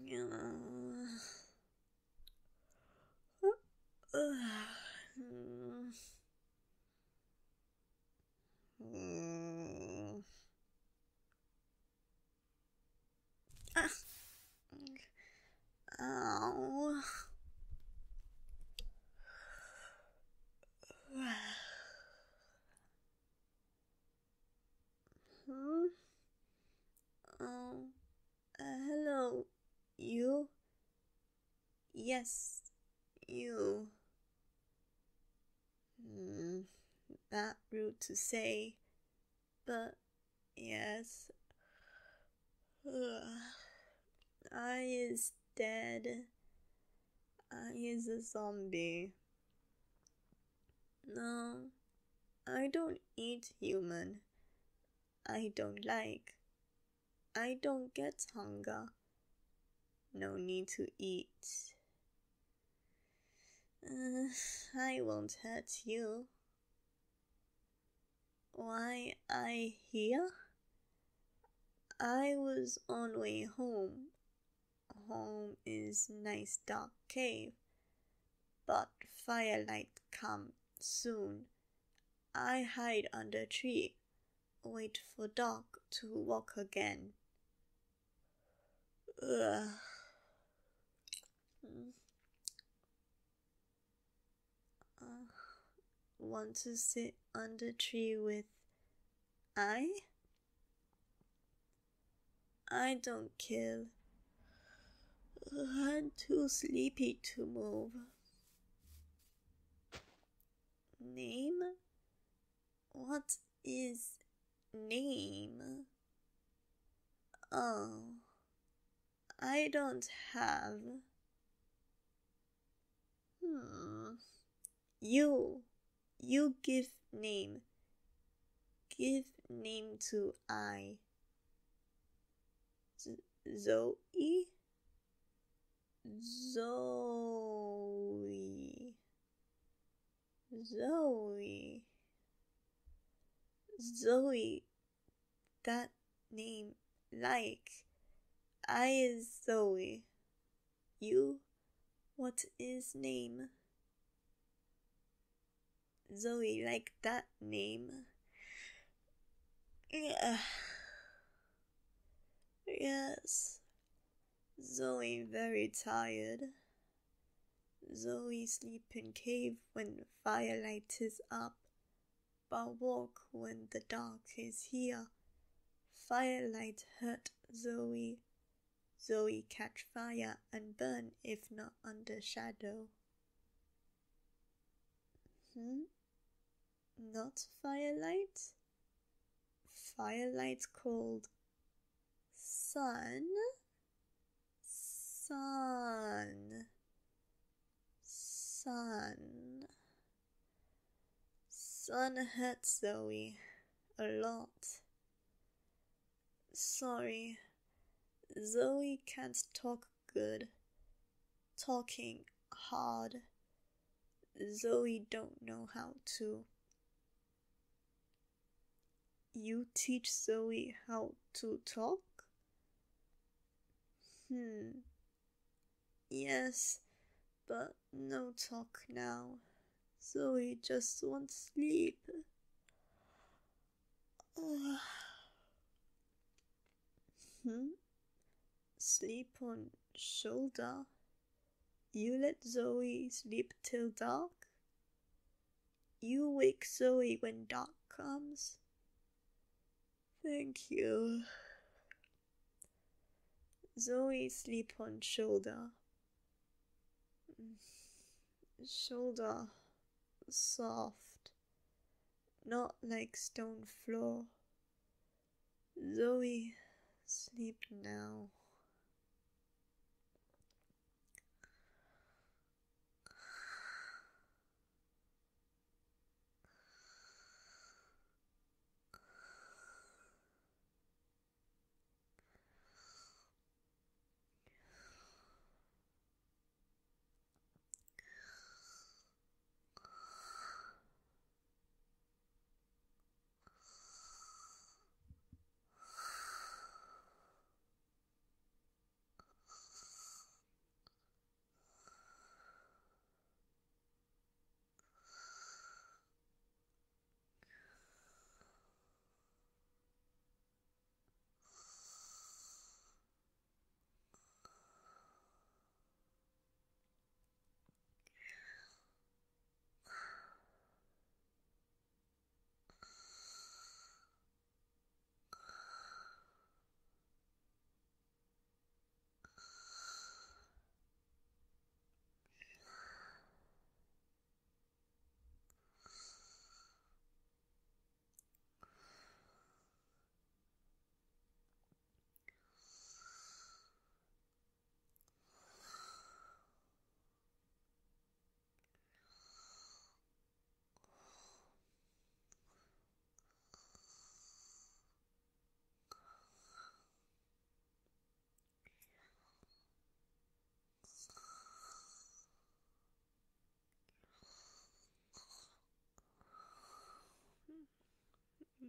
Ow. Hmm? Oh, hello, you? Yes, you. Not rude to say, but yes. I is dead. I is a zombie. No, I don't eat human. I don't like. I don't get hunger. No need to eat. I won't hurt you. Why I here? I was on way home. Home is nice dark cave, but firelight come soon. I hide under tree, wait for dark to walk again. Ugh. Want to sit under tree with I? I don't kill. I'm too sleepy to move. Name? What is name? Oh, I don't have. You give name. Give name to I. Zoe? Zoe. Zoe. Zoe. That name like. I is Zoe. You? What is name? Zoe like that name. Yeah. Yes. Zoe very tired. Zoe sleep in cave when firelight is up, but walk when the dark is here. Firelight hurt Zoe. Zoe catch fire and burn if not under shadow. Not firelight? Firelight cold. Sun? Sun. Sun. Sun hurts Zoe a lot. Sorry, Zoe can't talk good. Talking hard. Zoe don't know how to. You teach Zoe how to talk? Yes, but no talk now. Zoe just wants sleep. Sleep on shoulder? You let Zoe sleep till dark? You wake Zoe when dark comes? Thank you. Zoe sleep on shoulder. Shoulder soft, not like stone floor. Zoe sleep now.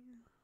Zoe.